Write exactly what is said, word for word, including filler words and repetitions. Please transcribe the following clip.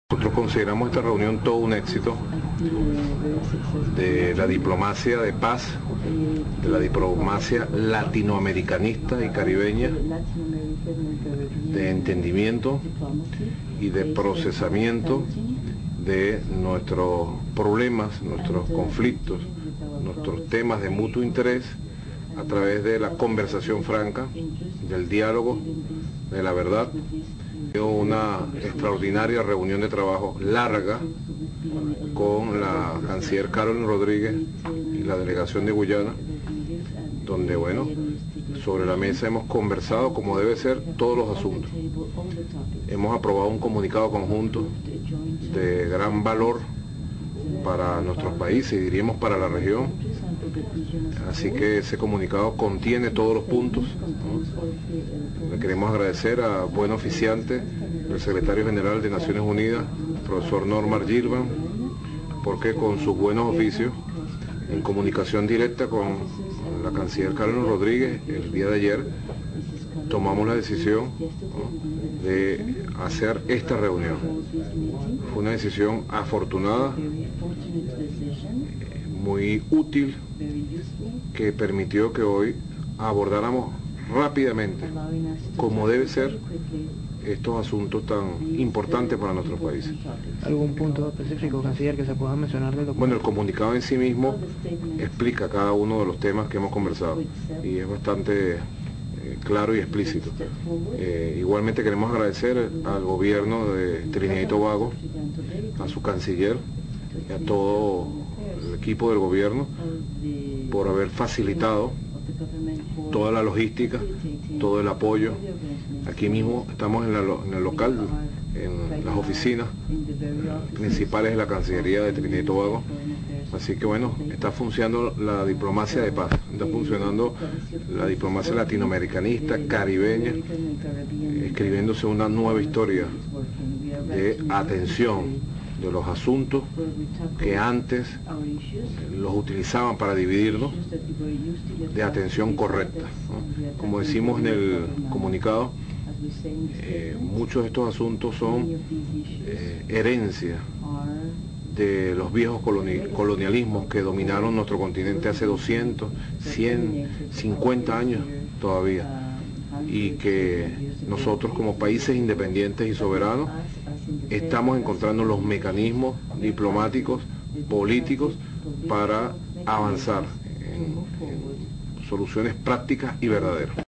Nosotros consideramos esta reunión todo un éxito de la diplomacia de paz, de la diplomacia latinoamericanista y caribeña, de entendimiento y de procesamiento de nuestros problemas, nuestros conflictos, nuestros temas de mutuo interés a través de la conversación franca, del diálogo, de la verdad. Una extraordinaria reunión de trabajo larga con la canciller Carolyn Rodríguez y la delegación de Guyana, donde, bueno, sobre la mesa hemos conversado como debe ser todos los asuntos. Hemos aprobado un comunicado conjunto de gran valor para nuestros países y diríamos para la región. Así que ese comunicado contiene todos los puntos, ¿no? Le queremos agradecer a buen oficiante, el secretario general de Naciones Unidas, profesor Norman Gilvan, porque con sus buenos oficios, en comunicación directa con la canciller Carolyn Rodríguez, el día de ayer, tomamos la decisión, ¿no?, de hacer esta reunión. Fue una decisión afortunada, muy útil, que permitió que hoy abordáramos rápidamente, como debe ser, estos asuntos tan importantes para nuestros países. ¿Algún punto específico, canciller, que se pueda mencionar del documento? Bueno, el comunicado en sí mismo explica cada uno de los temas que hemos conversado y es bastante eh, claro y explícito. Eh, igualmente queremos agradecer al gobierno de Trinidad y Tobago, a su canciller y a todo el equipo del gobierno por haber facilitado toda la logística, todo el apoyo. Aquí mismo estamos en, la, en el local, en las oficinas principales de la Cancillería de Trinidad y Tobago. Así que bueno, está funcionando la diplomacia de paz, está funcionando la diplomacia latinoamericanista, caribeña, escribiéndose una nueva historia de atención de los asuntos que antes los utilizaban para dividirnos, de atención correcta, ¿no? Como decimos en el comunicado, eh, muchos de estos asuntos son eh, herencia de los viejos coloni colonialismos que dominaron nuestro continente hace doscientos, cien, cincuenta años todavía, y que nosotros como países independientes y soberanos estamos encontrando los mecanismos diplomáticos, políticos, para avanzar en, en soluciones prácticas y verdaderas.